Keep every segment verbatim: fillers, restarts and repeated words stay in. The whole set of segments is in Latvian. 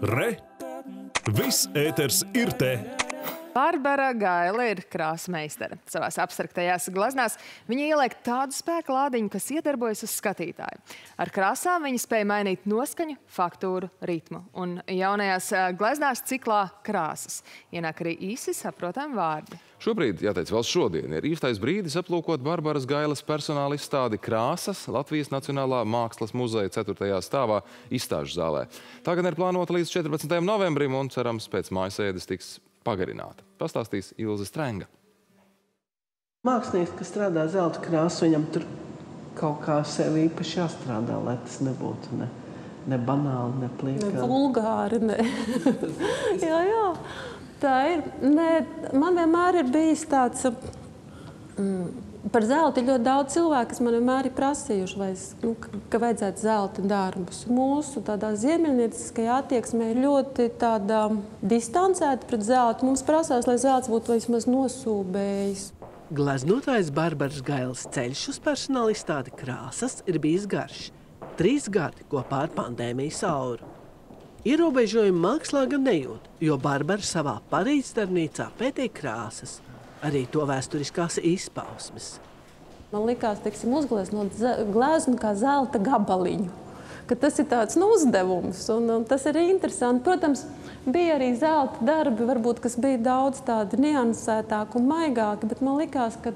Re! Viss ēters ir te! Barbara Gaile ir krāsmeistare. Savās abstraktajās gleznās viņa ieliek tādu spēka lādiņu, kas iedarbojas uz skatītāju. Ar krāsām viņa spēja mainīt noskaņu, faktūru, ritmu. Un jaunajās gleznās ciklā krāsas ienāk arī īsi saprotami vārdi. Šobrīd, jāteic vēl šodien, ir īstais brīdis aplūkot Barbaras Gailes personāla izstādi Krāsas Latvijas Nacionālā Mākslas muzeja ceturtajā stāvā izstāžu zālē. Tā gan ir plānota līdz četrpadsmitajam novembrim un, cerams, pēc mājasēdes tiks pagarināta. Pastāstīs Ilze Strenga. Mākslinieks, kas strādā zelta krāsu, viņam tur kaut kā sev īpaši jāstrādā, lai tas nebūtu ne, ne banāli, ne pliekā. Ne vulgāri, ne. jā, jā. Tā ir. Nē, man vienmēr ir bijis tāds, mm, par zeltu ir ļoti daudz cilvēku, kas man vienmēr ir prasījuši, vai es, nu, ka vajadzētu zelta darbus. Mūsu tādā ziemeļnieciskajā attieksmē ir ļoti tāda distancēta pret zeltu. Mums prasās, lai zelts būtu vismaz nosūbējis. Gleznotājs Barbaras Gailes ceļš uz personāla izstādi Krāsas ir bijis garš. Trīs gadi kopā ar pandēmijas auru. Ierobežojumu mākslā gan nejūt, jo Barbara savā Parīzes darbnīcā pētīja krāsas, arī to vēsturiskās izpausmes. Man likās, teiksim, uzgleznot gleznu kā zelta gabaliņu, ka tas ir tāds, nu, uzdevums, un, un tas ir interesanti. Protams, bija arī zelta darbi, varbūt, kas bija daudz tādi niansētāki un maigāki, bet man likās, ka,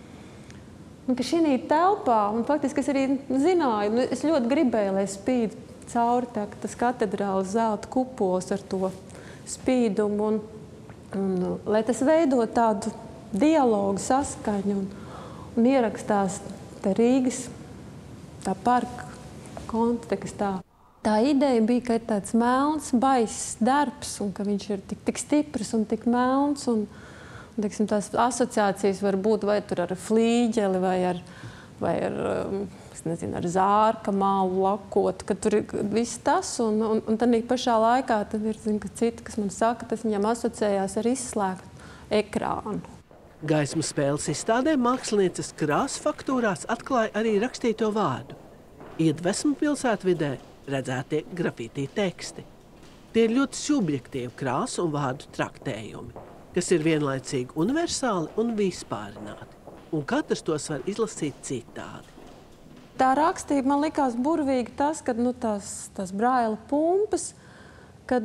nu, ka šī telpā, un faktiski es arī zināju, nu, es ļoti gribēju, lai spīd cauri tā, tas katedrāles zelta kupols ar to spīdumu, un, un lai tas veido tādu dialogu, saskaņu un, un ierakstās tā Rīgas, tā parka kontekstā. Tā ideja bija, ka ir tāds melns, baiss darbs, un ka viņš ir tik, tik stiprs un tik melns, un, un teiksim, tās asociācijas var būt vai tur ar flīģeli, vai ar, vai ar es nezinu, ar zārka mālu lakot, ka tur ir viss tas, un, un, un tad pašā laikā tad ir, zin, ka citi, kas man saka, tas viņam asociējās ar izslēgtu ekrānu. Gaismu spēles izstādē mākslinieces krāsu faktūrās atklāja arī rakstīto vārdu. Iedvesmu pilsētvidē redzētie grafītī teksti. Tie ir ļoti subjektīvi krāsu un vārdu traktējumi, kas ir vienlaicīgi universāli un vispārināti, un katrs tos var izlasīt citādi. Tā rakstība man likās burvīgi tas, kad nu, tās, tās Braila pumpas, kad,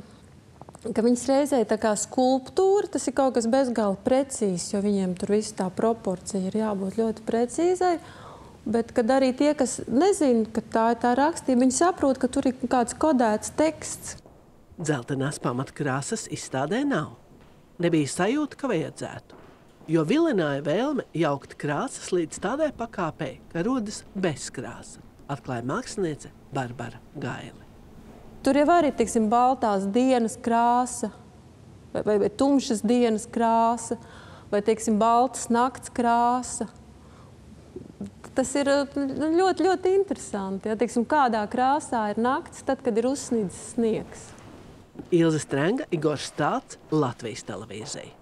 ka viņas reizē tā kā skulptūra, tas ir kaut kas bezgala precīzs, jo viņiem tur viss tā proporcija ir jābūt ļoti precīzai. Bet kad arī tie, kas nezina, ka tā ir tā rakstība, viņi saprot, ka tur ir kāds kodēts teksts. Dzeltenās pamatkrāsas izstādē nav. Nebija sajūta, ka vajadzētu. Jo vilināja vēlme jaukt krāsas līdz tādai pakāpei, ka rodas bezkrāsa, atklāja māksliniece Barbara Gaile. Tur jau arī, teiksim, baltās dienas krāsa, vai, vai, vai tumšas dienas krāsa, vai, teiksim, baltas nakts krāsa. Tas ir ļoti, ļoti interesanti. Ja, teiksim, kādā krāsā ir nakts, tad, kad ir uzsnidzis sniegs. Ilze Strenga, Igors Stāts, Latvijas televīzija.